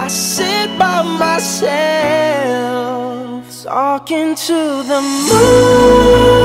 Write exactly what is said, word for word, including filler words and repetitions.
I sit by myself, talking to the moon.